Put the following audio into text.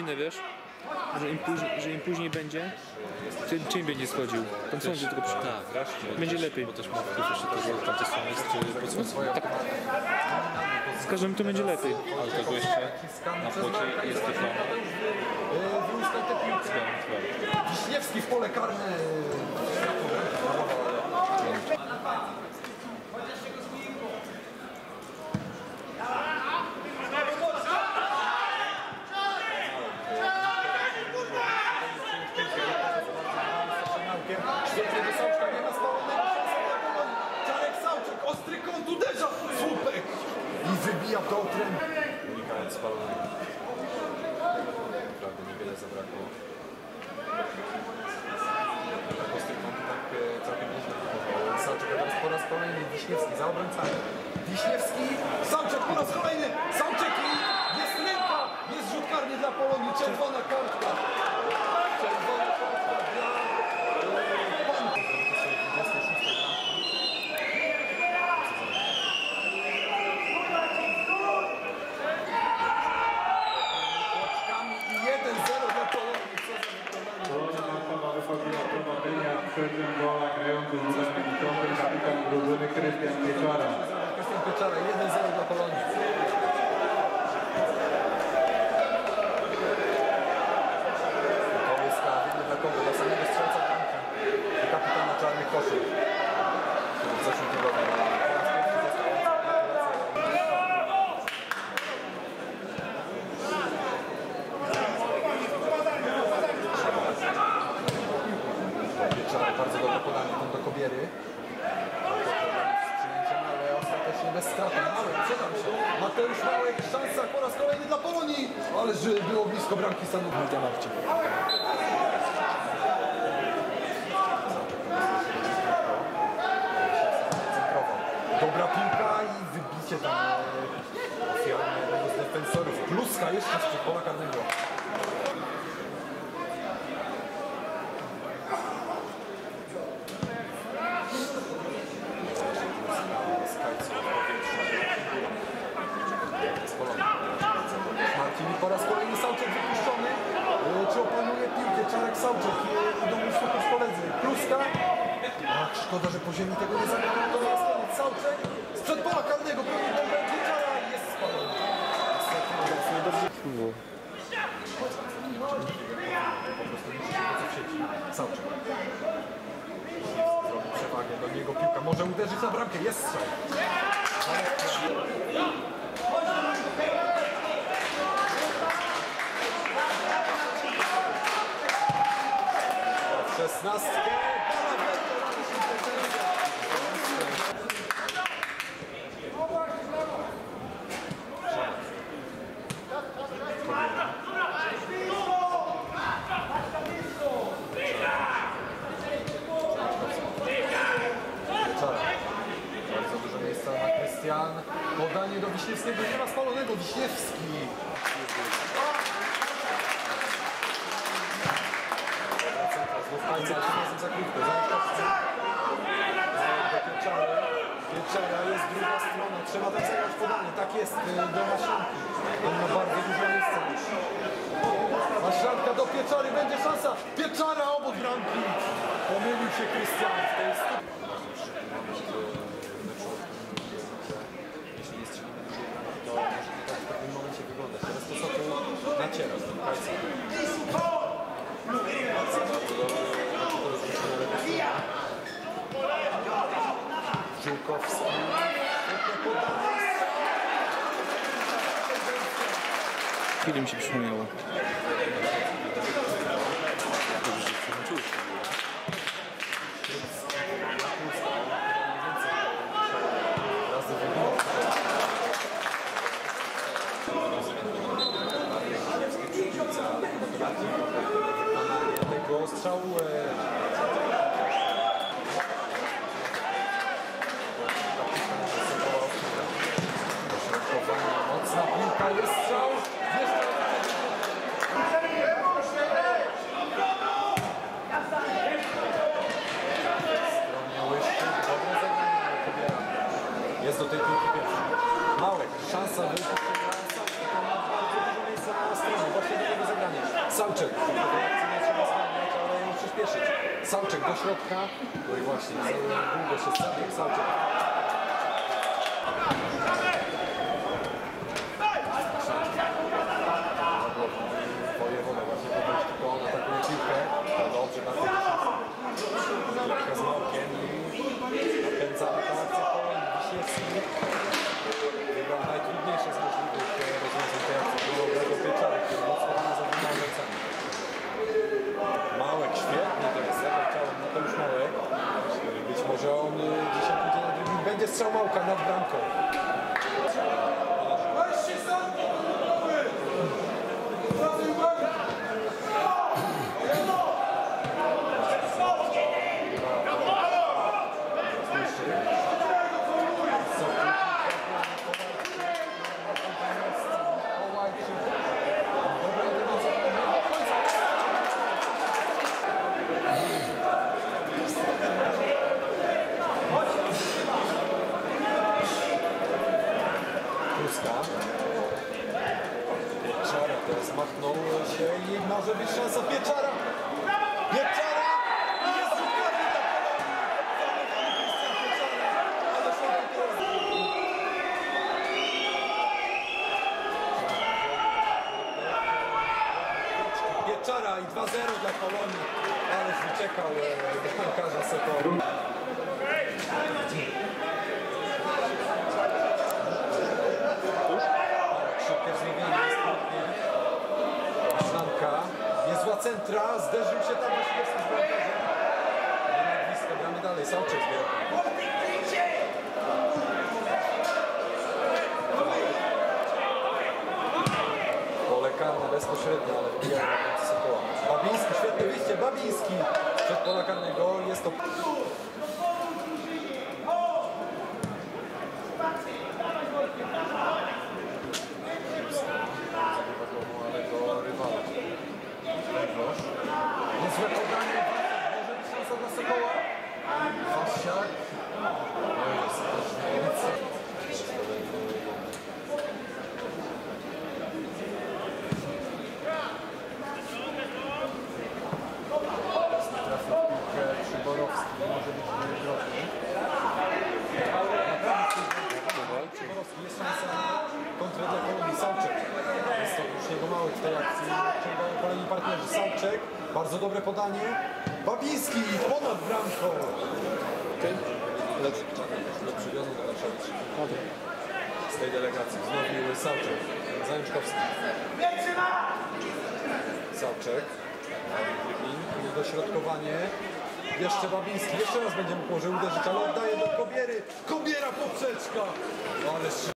godzinę, wiesz? Że im później będzie, ten cień będzie schodził. Tam sądy tylko przy... Tak, będzie lepiej. Bo też ma wpływ jeszcze to, że tamte strony jest Tak. Z każdym to będzie lepiej. ale tego jeszcze na płocie jest reklama. Wiśniewski w pole karne. Świetnie do Sałczka, nie ma spalonego szansa dla Polonii. Czarek Sałczek, ostry kąt, uderza słupek i wybija to otręb. Unikając spalonego. Naprawdę niewiele zabrakło. Tak ostry kąt tak całkiem nieźle próbował. Sałczek teraz po raz kolejny, Wiśniewski za obrońcami. Wiśniewski, Sałczek po raz kolejny, Sałczek i jest ręka, jest rzut karny dla Polonii, czerwona kartka. Czerwona kartka dla Panki. I 1-0 dla Polonii, co za wykonanie. Polonia wychodziła prowadzenia przed tym gola grający z numerem 10 kapitan drużyny Krystian Pieczara. Krystian Pieczara, 1-0 dla Polonii. Kołyska, wiemy dla kogo, dla samego strzelca bramki i kapitana Czarnych Koszul. Który w zeszłym tygodniu po raz pierwszy został Pieczara, bardzo dobre podanie tam do Kobiery. Ale ostatecznie bez straty. Małek, przydam się. Mateusz Małek, szansa po raz kolejny dla Polonii. Ależ było blisko bramki stanu. Dobra piłka i wybicie tam ofiarnego z defensorów. Kluska jeszcze z pola karnego. Marcin po raz kolejny Sałczek wypuszczony. Czy opanuje piłkę? Czarek Sałczek idą już super koledzy. Kluska. Ach, szkoda, że po ziemi tego nie zagrał. To jest koniec. Sałczek sprzed pola karnego. Pełni bombę. Pieczara i jest spalony. Po prostu musi się w sieci. Sałczek. Zrobi przewagę do niego. Piłka może uderzyć na bramkę. Jest strzał. 16. Bardzo dużo miejsca na Krystian. Podanie do Wiśniewskiego. Nie ma spalonego. Wiśniewski. Złowkańca razem za krótko. Pieczara jest druga strona. Trzeba tam zagrać podanie. Tak jest do Maszanki. On ma bardzo dużo miejsca. Maszanka do Pieczary. Będzie szansa. Pieczara obok bramki. Pomylił się Krystian w tej sytuacji. Jeśli nie strzelimy dużej bramki, to może tak w pewnym momencie wyglądać. Teraz to Sokół naciera z tym Kajcem. Żółkowski. Chwilę mi się przypomniało. Tego strzału mocna piłka, jest strzał. Jest do tej piłki pierwszy. Małek, szansa wypuszczenia. Bardzo dużo miejsca na stronie, właśnie do tego zagrania. Sałczek do środka. No i właśnie, długo się zabiegł Sałczek. Wojewoda właśnie po wejściu, to on atakuje piłkę. No dobrze, na tym piłka z Małkiem i napędza akcję Polonii. Wiśniewski wybrał najtrudniejsze z możliwych rozwiązań tej akcji. Było dobrego Pieczary, który mocno zawinął ręcami. Małek świetnie teraz zagrał ciałem Mateusz Małek. Być może on dzisiaj pójdzie na drugim. Będzie strzał Małka nad bramką. Pieczara teraz machnął się i może być szansa Pieczara! Pieczara! I jest rzut karny dla Polonii! Pieczara i 2-0 dla Polonii, ależ wyciekał bramkarza Sokoła. Szybkie wznowienie, jest pięknie. Szlanka, niezła centra, zderzył się tam Wiśniewski z bramkarzem. Nie ma blisko, gramy dalej, Sałczek zbiera. Pole karne bezpośrednio, ale wybijamy na końcu Sokoła. Babiński, świetne wyjście, Babiński. Przed pola karnego jest to... Niezłe podanie, może być szansa dla Sokoła. Fasiak. No jest też trafił piłkę Przyborowski, może być niegroźny. Przyborowski, jest szansa na kontrę dla Polonii. Sałczek. Jest to już jego mały w tej akcji. Ciągają kolejni partnerzy. Sałczek. Bardzo dobre podanie. Babiński ponad bramką. Lepszy przywiązany do Warszawy z tej delegacji. Znowu Sałczek. Zajączkowski. Sałczek. Dośrodkowanie. Jeszcze Babiński. Jeszcze raz będzie mógł może uderzyć, ale oddaje do Kobiery. Kobiera poprzeczka. Ależ